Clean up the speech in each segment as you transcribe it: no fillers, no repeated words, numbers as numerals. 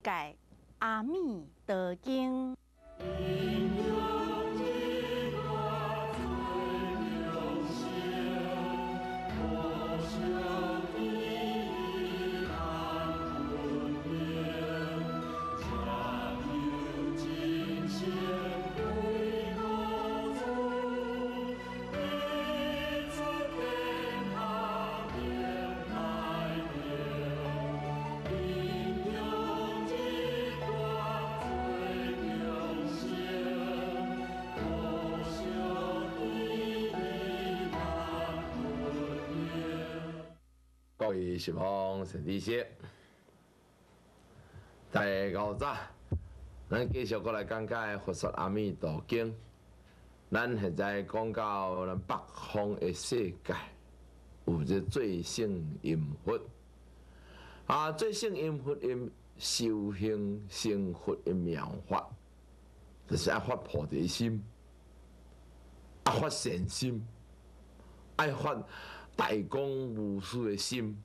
界阿弥陀经。 各位师兄、师弟师，第五早，咱继续过来讲解《佛说阿弥陀经》。咱现在讲到咱北方的世界，有这最胜因佛最胜因佛的修行成佛的妙法，就是爱发菩提心，爱发善心，爱发大公无私的心。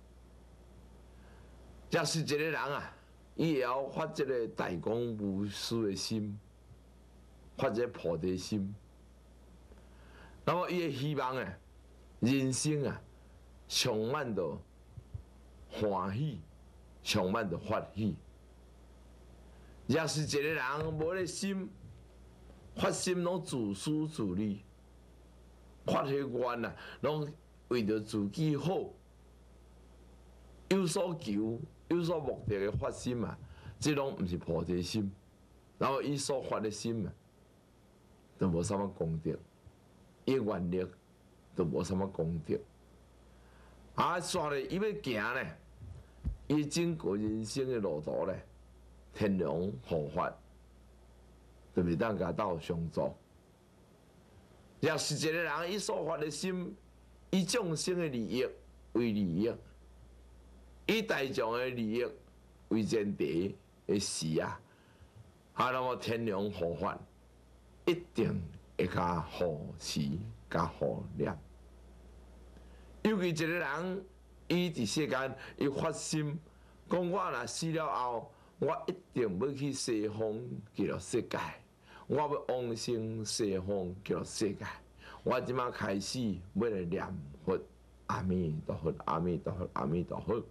若是一个人啊，伊会晓发这个大公无私的心，发这个菩提心，那么伊会希望啊，人生啊，充满着欢喜，充满着法喜。若是一个人无咧心，发心拢自私自利，发迄愿啊，拢为着自己好，有所求、有所目的的发心啊，这拢毋是菩提心。然后伊所发的心啊，都无啥物功德，伊愿力都无啥物功德。煞咧伊要行咧，伊整个人生的路途咧，天龙护法，就袂当甲斗相助。若是一个人伊所发的心，以众生的利益为利益，以大众的利益为前提的时啊，那么天龙护法一定会甲护持、甲护念。尤其一个人，伊伫世间伊发心，讲我若死了后，我一定要去西方极乐世界，我要往生西方极乐世界。我即马开始要来念佛，阿弥陀佛，阿弥陀佛，阿弥陀佛。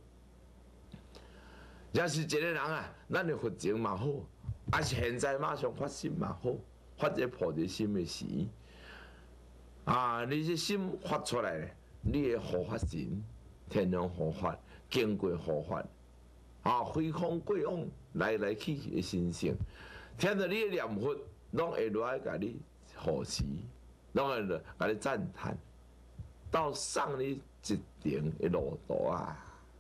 若是一个人啊，咱的佛情嘛好，还是现在马上发心嘛好，发这菩提心的时，你这心发出来咧，你的护法神、天龙护法、经过护法，飞空过往来来去去的神圣，听到你的念佛，拢会落来甲你护持。拢会甲你赞叹，到送你一程的路途啊！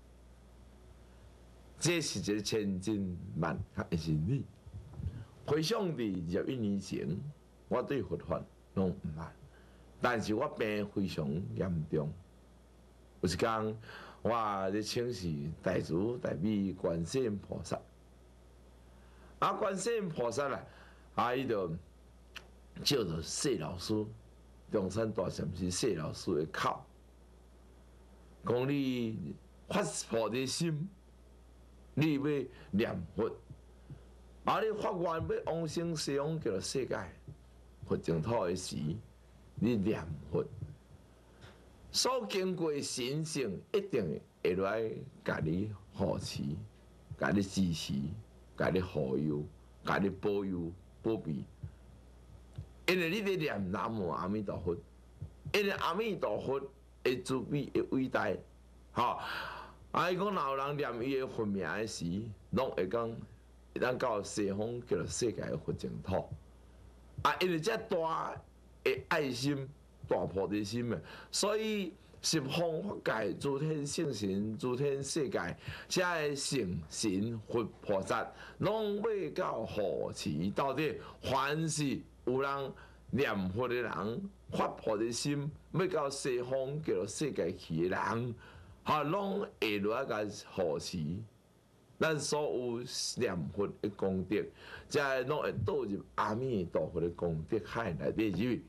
这是一个千真万确的真理。回想伫21年前，我对佛法拢毋捌，但是我病非常严重。有一天，我咧请示大慈大悲观世音菩萨，观世音菩萨伊就照着谢老师。中山大禅师谢老师的口，讲你发菩提心，你要念佛，你发愿要往生西方极乐世界，佛净土的时，你念佛，所经过神圣一定会来甲你护持，甲你支持，甲你护佑，甲你保佑保庇。因为你咧念南无阿弥陀佛，因为阿弥陀佛的慈悲的伟大，伊讲若有人念伊的佛名的时，拢会讲会当到西方极乐世界的佛净土。因为这大的爱心、大菩提心啊，所以十方法界、诸天圣神、诸天世界，这些圣神佛菩萨，拢要到护持到底，凡是有人念佛的人，发菩提心，要到西方极乐世界去的人，拢会落来甲护持。咱所有念佛的功德，这拢会倒入阿弥陀佛的功德海内底去。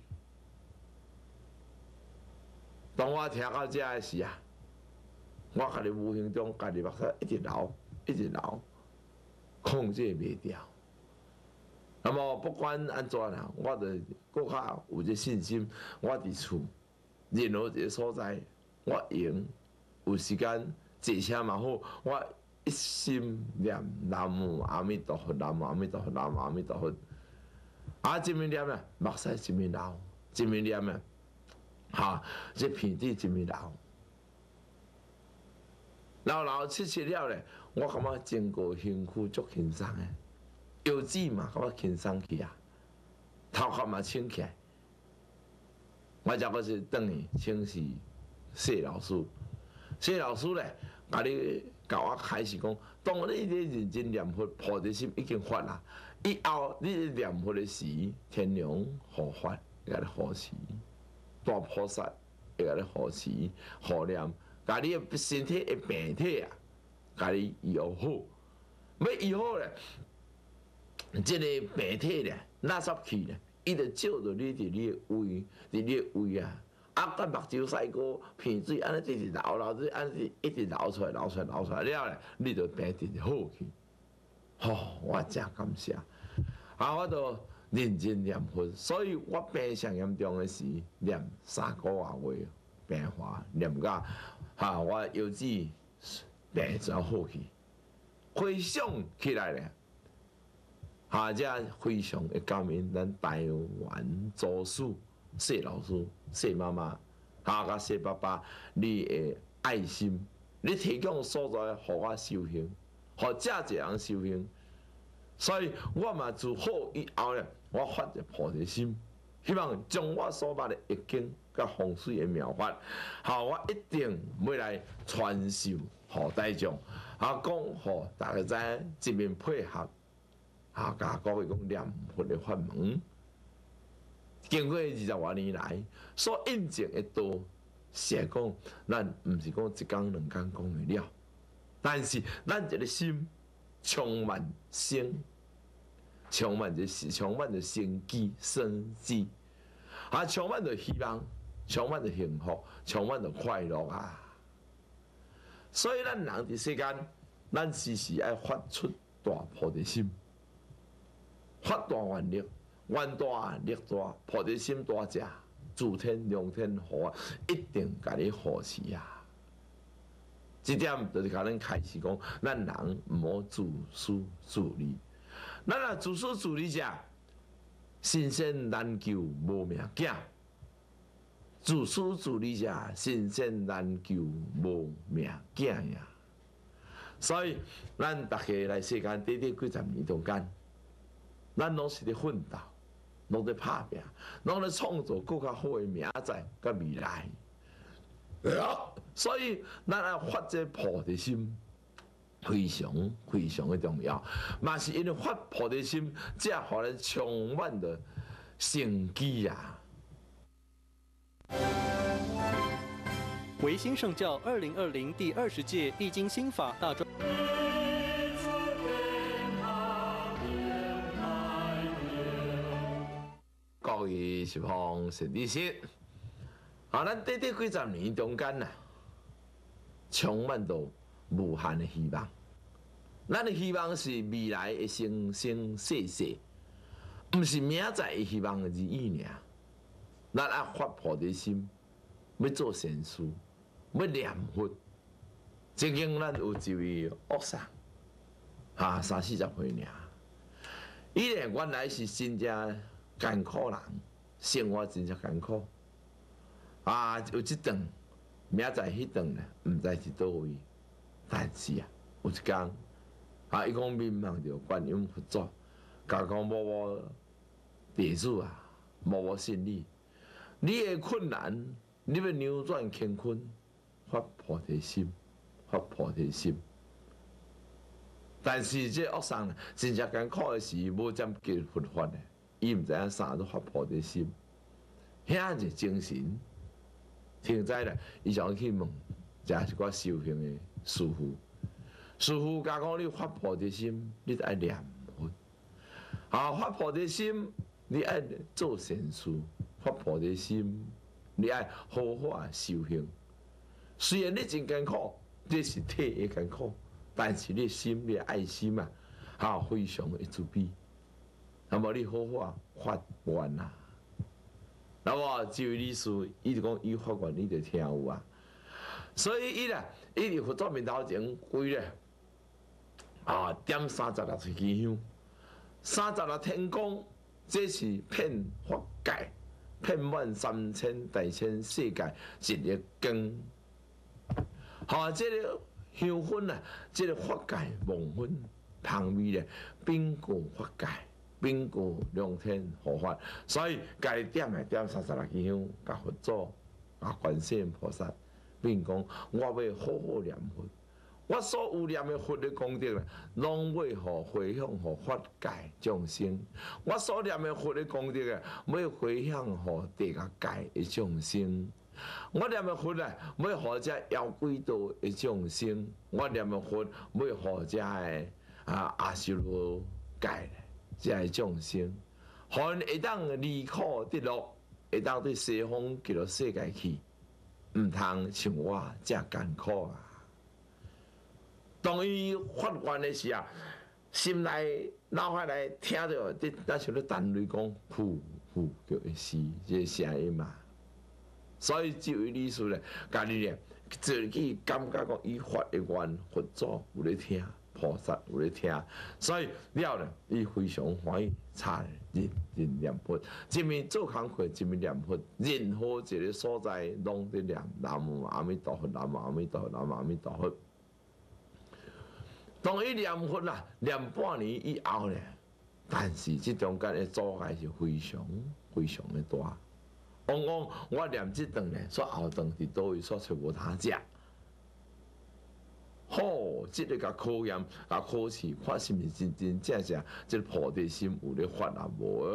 当我听到这个时啊，我家己无形中家己目屎一直流，一直流。 控制袂掉。那么不管安怎啦，我着搁较有这信心，我伫厝任何一个所在，我用有时间坐车嘛好，我一心念南无阿弥陀佛，南无阿弥陀佛，南无阿弥陀佛。啊，一面念啊，目屎一面流，一面念啊，哈，这鼻涕一面流。流七了咧，我感觉整个身躯足轻松诶，腰子嘛感觉轻松起啊，头壳嘛清起来。我才个是等于请示谢老师，谢老师咧，甲我开始讲，当你咧认真念佛，菩提心已经发啦。以后你念佛的时，天龙护法会甲你护持，大菩萨会甲你护持护念，甲你的身体的病体啊，甲你医好。要医好咧，这个病体咧，垃圾去咧，伊就照着你伫你的胃，伫你的胃啊，啊，甲目睭洗过，鼻水安尼直直流，安尼一直流出来了咧，你就病直好去。我真感谢，我都认真念佛，所以我病上严重的时，念3个月病化，念到我腰子病全好去，回想起来咧，这非常会感恩咱台湾祖师谢老师、谢妈妈，甲谢爸爸，你的爱心，你提供所在，互我修行。互这一人修行，所以我嘛自好以后咧，我发一菩提心，希望将我所捌的易经甲风水的妙法，我一定要来传授互大众，讲互大家知，一面配合，甲各位讲念佛的法门，经过20多年来所印证的道，是讲咱毋是讲一工两工讲会了。但是咱一个心充满生，充满着生机、生机，充满着希望，充满着幸福，充满着快乐啊！所以咱人伫世间，咱时时爱发出大菩提心，发大愿力，愿大力大，菩提心大只，自天量天护啊，一定甲你护持啊！这点就是甲咱开始讲，咱人毋好自私自利。咱若自私自利者，神仙难救无命囝；自私自利者，神仙难救无命囝呀。所以，咱大家来世间短短几十年中间，咱拢是咧奋斗，拢咧打拼，拢咧创造更较好的明仔甲未来。所以，咱要发这菩提心，非常的重要。嘛是因为发菩提心，才互咱充满着生机啊！ 维新圣教2020第20届易经心法大专。 各位是方神理师。咱短短几十年中间充满着无限的希望。咱的希望是未来的生生世世，毋是明仔的希望而已尔。咱要发菩提心，要做善事，要念佛。曾经咱有一位恶僧，30、40岁尔，伊咧原来是真正艰苦人，生活真正艰苦。有一顿，明仔迄顿咧，毋知是倒位。但是有一天，伊讲民望着观音佛祖，甲讲某弟子某信你，你的困难，你要扭转乾坤，发菩提心，发菩提心。但是这恶僧真正艰苦的时，无占记佛法的，伊毋知影啥都发菩提心，遐就精神。听知咧，伊就去问，一寡修行的师傅。师傅甲讲：你发菩提心，你就爱念佛。发菩提心，你爱做善事；发菩提心，你爱好好修行。虽然你真艰苦，这是体的艰苦，但是你心，你的爱心非常的自卑。那么你好好发愿啊！那么这位律师，伊就讲伊发愿，你就听有啊。所以伊伫佛祖面头前跪咧，点36支香，36天光，这是遍法界，遍满3000大千世界一粒光。这个香薰啊，这个法界梦薰香味咧，遍过法界。禀告良天护法，所以家点36支香，甲佛祖、甲观世音菩萨，并讲我要好好念佛，我所有念的佛的功德，拢要互回向互法界众生；我所念的佛的功德啊，要回向互地下界的众生；我念的佛啊，要互这妖鬼道的众生；我念的佛要互这个阿修罗界。这个众生，互因会当离苦得乐，会当对西方极乐世界去，毋通像我遮艰苦啊！当伊发愿的时啊，心内、脑海内听到咱像咧弹雷讲，呼呼叫会死这声音嘛。所以这位律师咧，家己咧自己感觉讲，伊发的愿，佛祖有咧听。菩萨有咧听，所以了咧，伊非常欢喜，差认真念佛。一面做工课，一面念佛，任何一个所在拢伫念南无阿弥陀佛，南无阿弥陀佛，南无阿弥陀佛。当伊念佛啦，念半年以后咧，但是这中间的阻碍是非常非常的大。往往我念这顿咧，煞后顿伫倒位煞找无他食。好，这个甲考验、甲考试，看是毋是真正，这个菩提心有咧发啊无？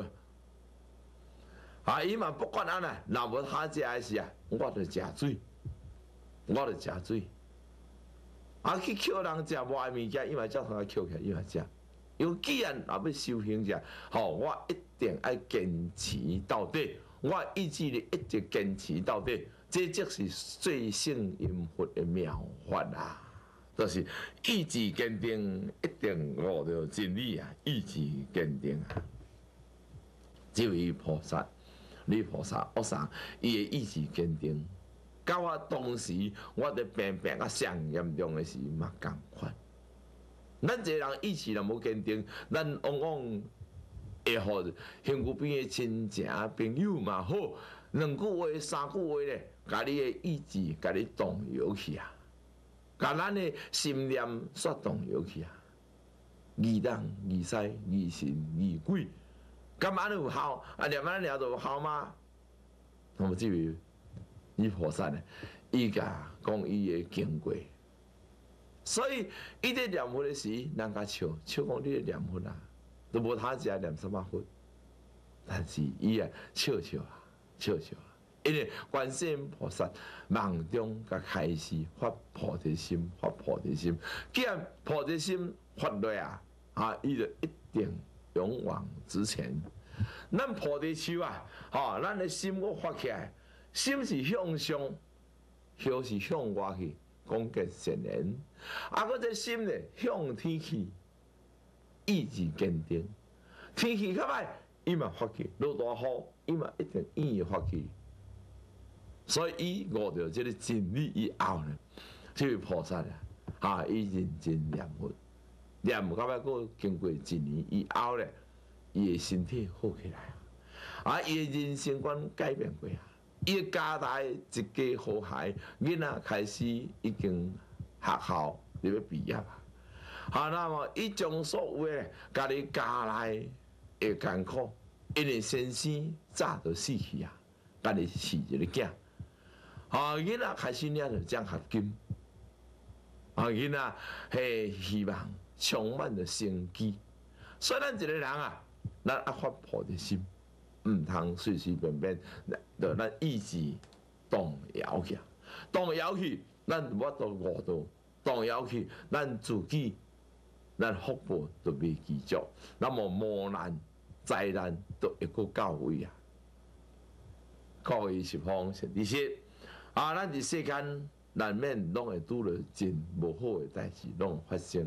伊嘛不管安啦，若无他食的时啊，我着食水，我着食水。去捡人食无爱物件，伊嘛照通捡起来，伊嘛食。因为既然若要修行者，我一定要坚持到底，我意志力一直坚持到底，这就是最胜因佛的妙法啊！就是意志坚定，一定悟到真理啊！意志坚定啊！这位菩萨、女菩萨、和尚，伊的意志坚定，甲我当时我伫病啊上严重的时嘛共款。咱一个人意志若无坚定，咱往往会互身躯边的亲情朋友嘛好，2句话、3句话咧，甲你的意志甲你动摇去啊！甲咱的心念煞动摇去啊！疑东疑西疑神疑鬼，敢安尼有效？念安尼就有效吗？那么这位女菩萨呢？伊甲讲伊的经过，所以伊在念佛的时，人家笑讲你咧念佛啊，都无他食念什么佛，但是伊啊笑啊。因为观世音菩萨梦中甲开始发菩提心，既然菩提心发落伊就一定勇往直前。咱菩提树啊，咱的心我发起来，心是向上，叶是向外去，讲结善缘。搁这心咧向天去，意志坚定。天气较歹，伊嘛发起；落大雨，伊嘛一定伊会发起。所以伊悟到这个真理以后呢，这位菩萨伊认真念佛，念到尾个经过1年以后咧，伊的身体好起来伊的人生观改变过伊的家内一家和諧，囡仔开始已经学校要毕业那么伊将所有的家己家内的艰苦，因为先生早就死去家己饲一个囝。囡仔开始领着奖学金，囡仔希望充满着生机。所以咱一个人咱要发菩提心，毋通随随便便就咱意志动摇去，动摇去，咱我都悟到，动摇去，咱自己咱福报都未记足，那么磨难灾难都会个到位各位是方善知识。咱伫世间难免拢会拄着真无好诶代志，拢发生。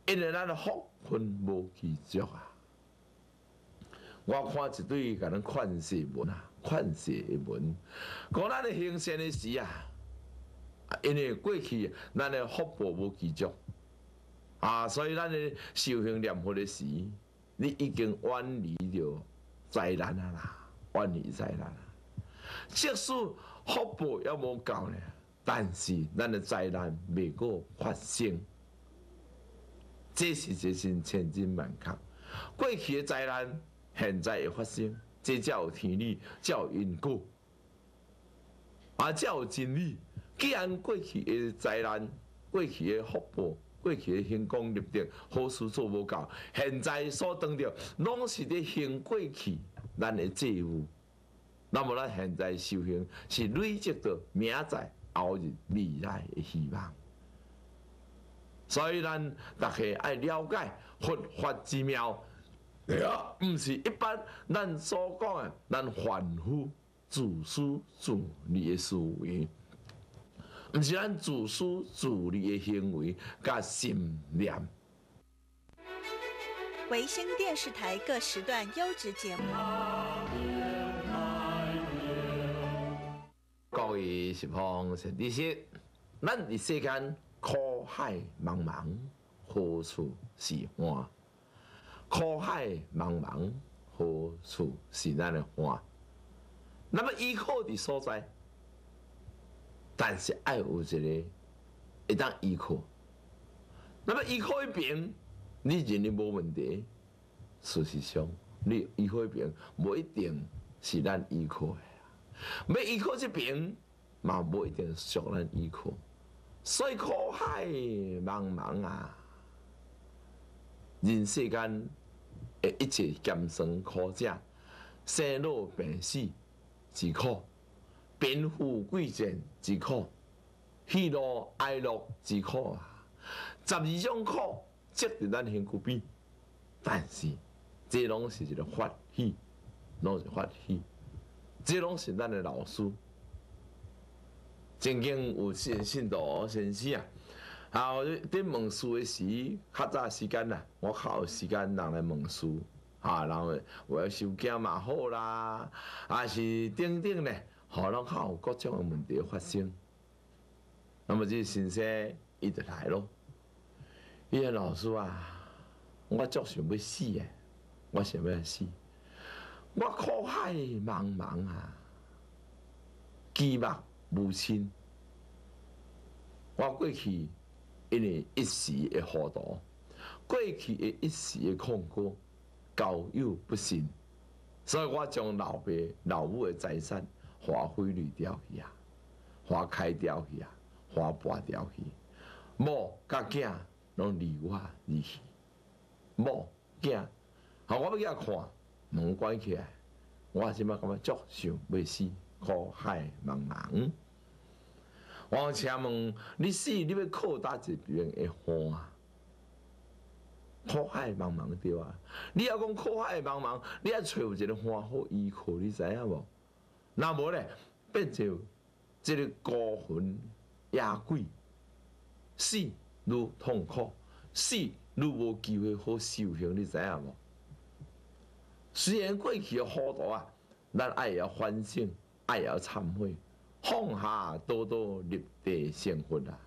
因为咱的福分无记足啊。我看一对甲咱劝世文啊，劝世的文，讲咱的行善的时啊，因为过去咱的福报无记足啊，所以咱的修行念佛的时，你已经远离着灾难啊啦，远离灾难啊。即使福报也无够呢，但是咱的灾难未过发生，这是一身千真万确。过去的灾难，现在会发生，这才有天理，才有因果，啊，才有真理。既然过去的灾难、过去的福报、过去的行功立德、好事做无够，现在所当着，拢是咧行过去咱的债务。那么咱现在修行是累积到明仔后日未来的希望。所以咱大家爱了解佛法之妙，毋是一般咱所讲的咱凡夫自私自利的思维，毋是咱自私自利的行为甲心念。 维新电视台各时段优质节目。 各位十方善知识，咱伫世间苦海茫茫，何处是岸？苦海茫茫，何处是咱的岸？那么依靠的所在，但是爱有一个会当依靠。那么依靠一边，你认为无问题，事实上你依靠一边，无一定是咱依靠的。要依靠这边，嘛无一定属咱依靠。所以苦海茫茫啊，人世间的一切艰酸苦者，生老病死之苦，贫富贵贱之苦，喜怒哀乐之苦啊，12种苦积伫咱身躯边，但是这拢是一个法喜，拢是法喜。这拢是咱的老师，曾经有信徒先生啊，伫问事的时，较早时间啦，我较有时间人来问事，啊，然后我要收惊嘛好啦，啊是等等咧，吼，拢较有各种的问题发生。那么这先生伊就来咯，伊个老师啊，我足想要死诶，我想要死。我苦海茫茫啊，寂寞无亲。我过去因为一时的糊涂，过去的一时的控过，交友不慎，所以我将老爸老母的财产花费滤掉去啊，花开掉去啊，花拔掉去。某甲囝拢离我而去，某囝，好，我要给他看。门关起来，我即摆感觉足想要死，苦海茫茫。我请问你死，你要靠搭一边的岸？苦海茫茫对啊！你要讲苦海茫茫，你要找有一个岸好依靠，你知影无？若无咧，变成这个孤魂野鬼，死愈痛苦，死愈无机会好修行，你知影无？虽然过去的糊涂啊，咱爱要反省，爱要忏悔，放下多多立地成佛啊。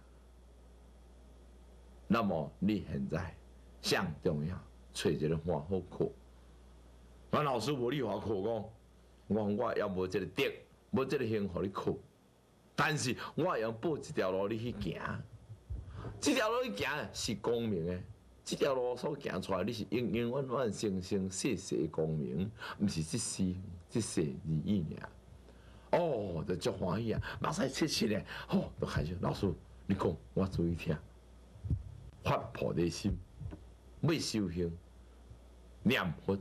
那么你现在上重要，找一个换好课。我老师无你话课讲，我也无这个德，无这个幸互你课，但是我会用报一条路你去行，这条路你行是光明的。这条路所行出来，你是永永远远、生生世世的光明，毋是这世而已尔。哦，就足欢喜啊！马上切切咧，吼，就开始。老师，你讲，我注意听。发菩提心，要修行，念佛，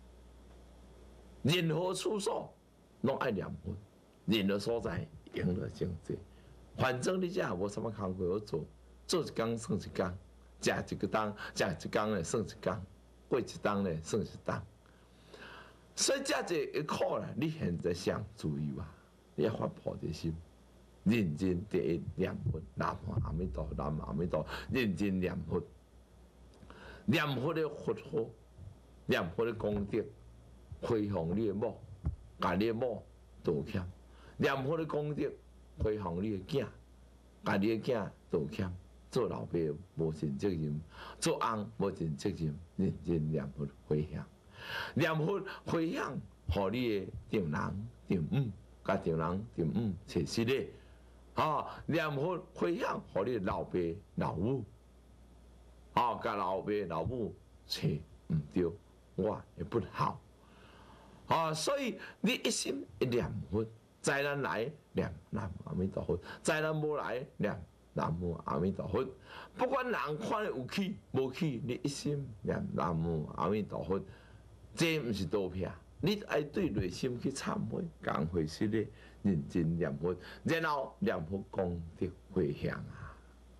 任何处所拢爱念佛，任何所在用了正济。反正你这也无啥物工课好做，做一工算一工。食一个当，食一工咧算一工，过一当咧算一当。所以这一个苦咧，你现在上注意啊！你要发菩提心，认真第一念佛，南无阿弥陀，南无阿弥陀，认真念佛。 念佛的佛号，念佛的功德，回向你的某，甲你的某道歉；念佛的功德，回向你的囝，甲你的囝道歉。做老爸无尽责任，做翁无尽责任，认真念佛回向，念佛回向，互你的丈人丈母，甲丈人丈母找失礼。念佛回向，互你的老爸老母，甲老爸老母找毋对，我会不孝。所以你一心一念佛，灾难来念南无阿弥陀佛，灾难无来念南无阿弥陀佛。不管人看有起无起，你一心念南无阿弥陀佛，这毋是刀片，你爱对内心去忏悔、感悔失礼，认真念佛，然后念佛功德回向啊。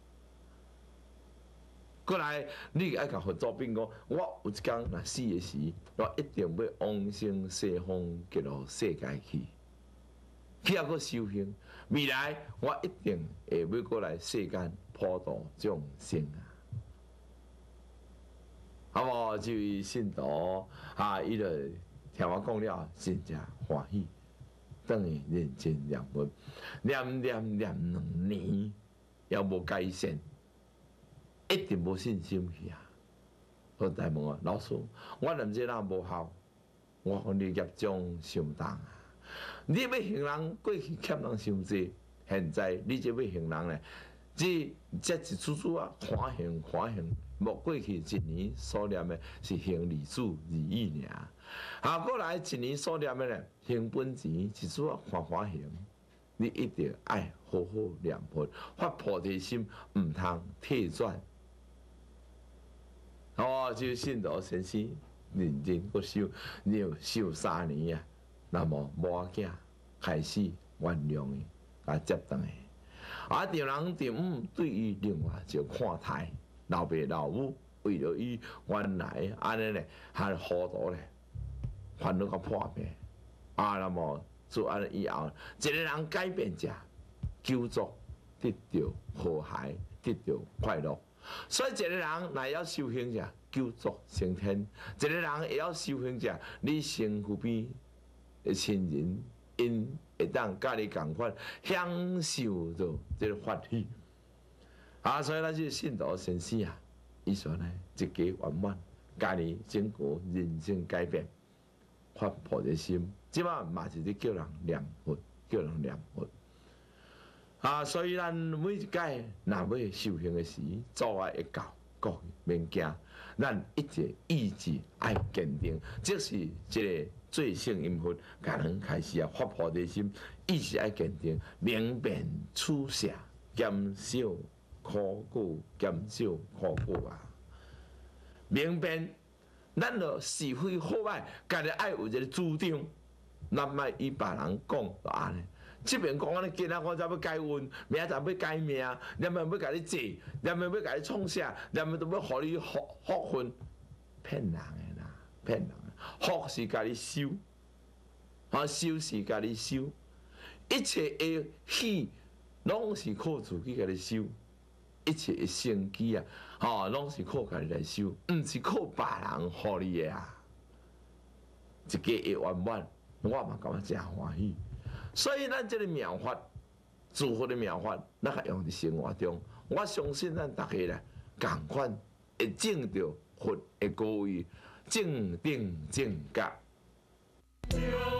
过来，你爱甲佛祖禀讲，我有一天若死的时，我一定要往生西方极乐世界去。去还阁修行，未来我一定会要过来世间普度众生啊！无这位信徒伊就听我讲了，真正欢喜，等于认真念佛，念2年，也无改善，一定无信心去啊！我大问我老师，我念这哪无效？我讲你业障相当啊！你要行人过去欠人伤济，现在你这要行人咧，这一次次啊，反省，莫过去一年所念的是行利主如意尔，过来一年所念的咧行本钱，一次啊反省，你一定爱好好念佛，发菩提心，唔通退转。就信徒先生认真个修3年啊。那么某仔囝开始原谅伊，甲接当诶。丈人丈母对伊另外就看待，老爸老母为了伊原来安尼咧，还糊涂咧，烦恼甲破病。那么做安尼以后，一个人改变者，救助得到和谐，得到快乐。所以一个人若要修行者，救助升天；一个人会晓修行者，你身躯边的亲人，因会当甲你共款享受到这个法喜。所以咱这信徒先生啊，伊说呢，一家圆满，家己整个人生改变，发菩提心，即摆嘛是咧叫人念佛，所以咱每一届若要修行的时，阻碍会到，各免惊，咱一直意志爱坚定，即是一个最胜因佛，甲人开始发菩提心，意志爱坚定，明辨取舍，减少苦啊！明辨，咱就是非好歹，家己爱有一个主张，咱莫与别人讲就安尼。即边讲安尼，今仔我才要改运，明仔要改命，念要甲你坐，念要甲你创啥，念都要互你福分，骗人的啦，骗人的。福是甲你修，修是甲你修，一切的喜，拢是靠自己甲你修，一切的生机啊，拢是靠家己来修，毋是靠别人互你的啊。一家会圆满，我嘛感觉真欢喜。所以咱这个妙法，诸佛的妙法，咱也用伫生活中。我相信咱大家咧，共款会证到佛的高位，正定正觉。